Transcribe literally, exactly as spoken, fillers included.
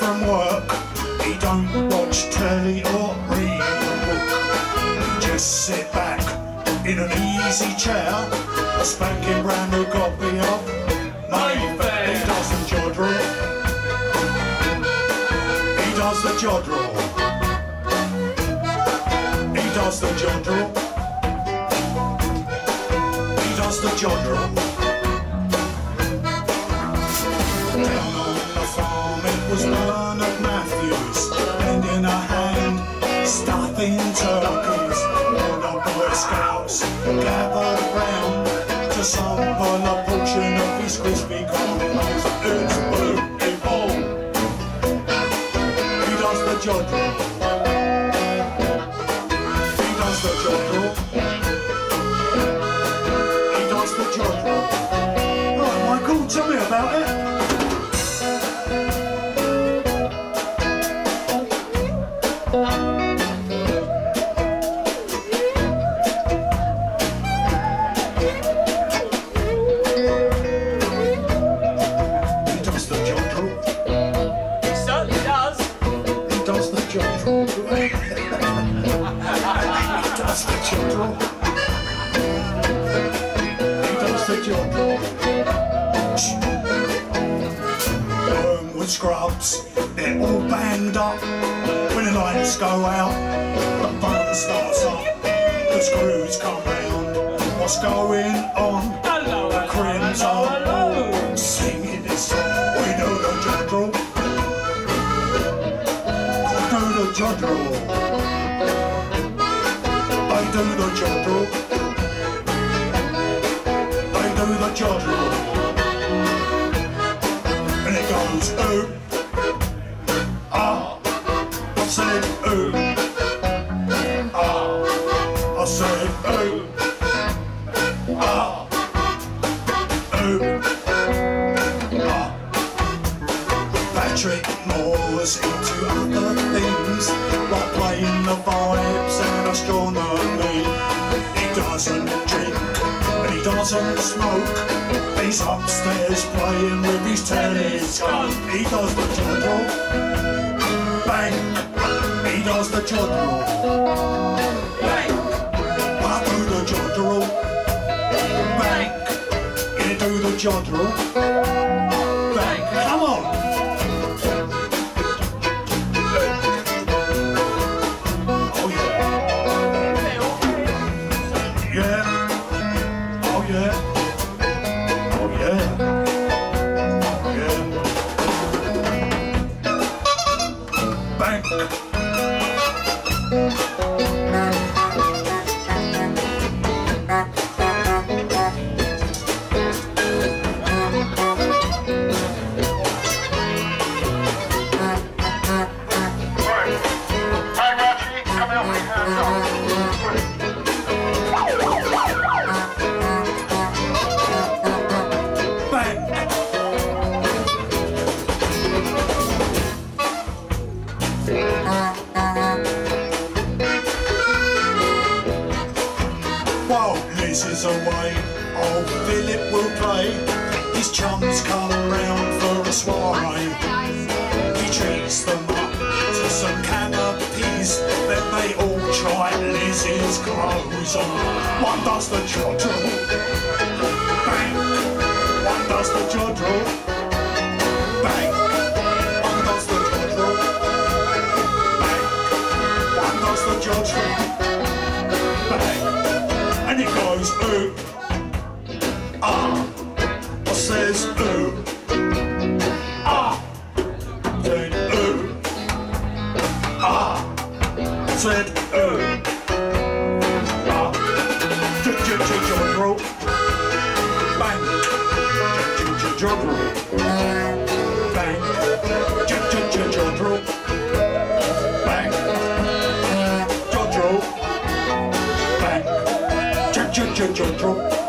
from work, he don't watch telly or read a book. He just sit back in an easy chair, a spanking brand new copy of Mayfair. He does the Jodrell. He does the Jodrell. He does the Jodrell. He does the Jodrell. Down on the farm it was Bernard Matthews, lending a hand, stuffing turkeys. All the Boy Scouts gathered round to sample a portion of his crispy cornrows. It's beautiful. He does the Jodrell. He does the Jodrell. He does the Jodrell. Right, Michael, tell me about it. Scrubs, they're all banged up. When the lights go out, the fun starts up. The screws come round. What's going on? Hello, the crims are hello. Singing this song. We do the Jodrell. I do the Jodrell. I do the Jodrell. I do the Jodrell. And it goes ooh, ah, I said ooh, ah, I said ooh, ah, ooh, ah. Patrick Moore's into other things, like playing the vibes and astronomy. He doesn't drink and he doesn't smoke. He's upstairs playing with his telescope. He does the Jodrell. Bang. He does the Jodrell. Bang. I do the Jodrell. Bang. You do the Jodrell. Bang. Come on. Oh yeah. Yeah. Oh yeah. Away, old Philip will play. His chums come round for a soiree. He treats them up to some canapes. Then they all try Lizzie's clothes on. One does the Jodrell. Bang. One does the Jodrell. Bang. One does the Jodrell. Bang. One does the Jodrell. Bang. And it goes ooh, ah, I says ooh, ah, then ooh, ah, said ooh, ah, Jodrell, bang, Jodrell, bang, Jodrell, bang, Jodrell, bang. Jodrell.